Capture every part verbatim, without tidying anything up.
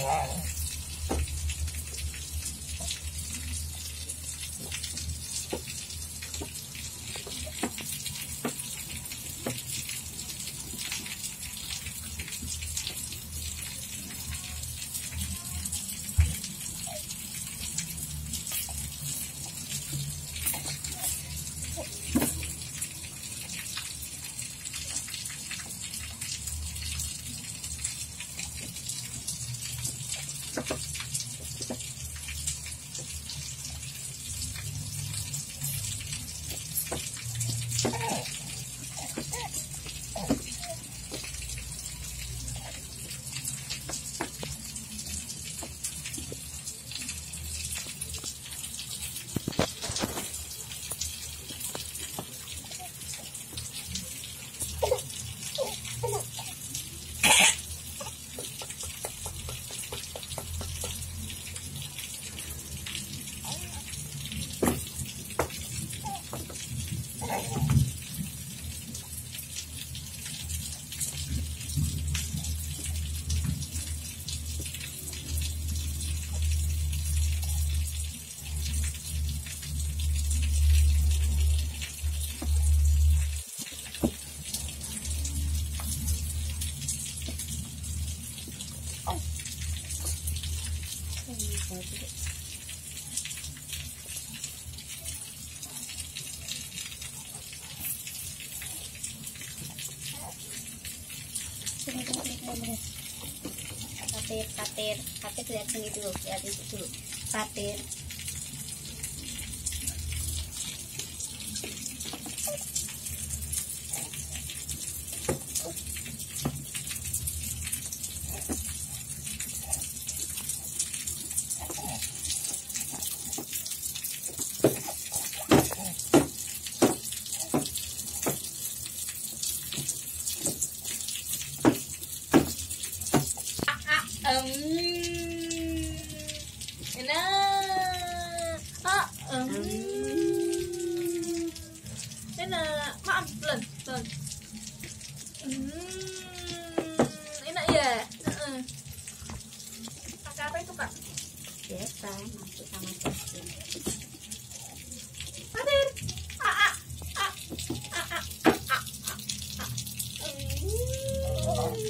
Patir, patir, patir, lihat sini dulu, lihat itu dulu, patir. Um, enak, ah, um, enak, maaf, pelan, pelan, hmm, enak ya, uh-uh. Pakai apa itu kak? Biasa, masuk sama cabai. Patir, ah, ah, ah, ah, ah, ah, ah, ah, um.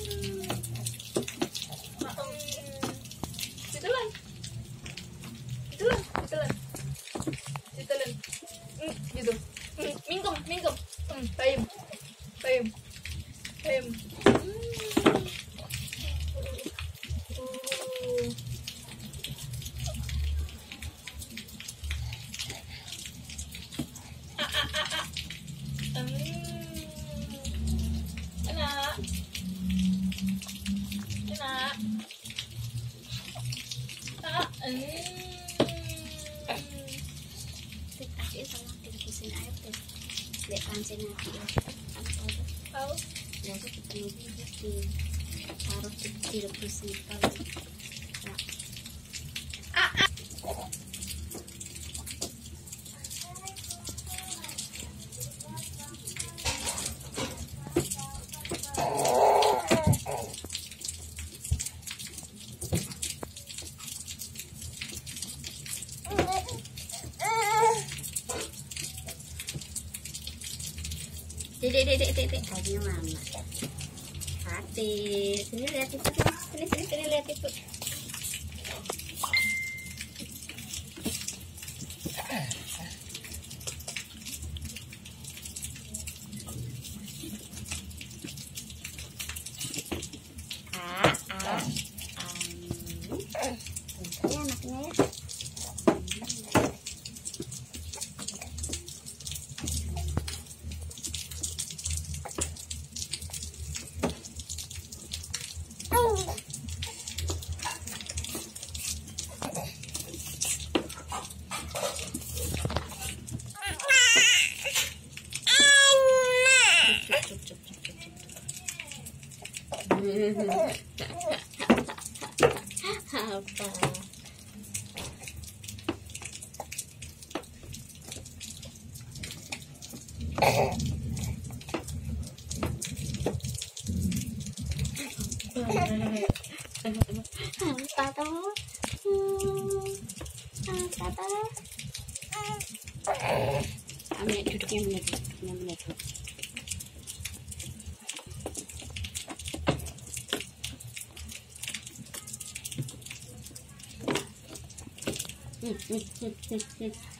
Ditelan, ditelan, ditelan, ditelan, mm, gitu, mm, mingkem, mingkem, mm, payem, payem, payem, mm. uh. ah, ah, ah, ah. Mm. Enak, enak. Kasih sama direbusin air tuh. Lihat pancingnya dia. Tahu? Ya itu ketemu di taruh di direbusin kalau. Ah, ah. Dek, dek, dek, dek, dek, tadi mama. Hati, sini lihat itu, sini, sini, sini lihat itu. Ah, ah, um, ini anaknya ya. Apa? tunggu tunggu apa tuh hmm, apa tuh ambil duduknya menit duduknya menit hmm, hmm, hmm, hmm, hmm.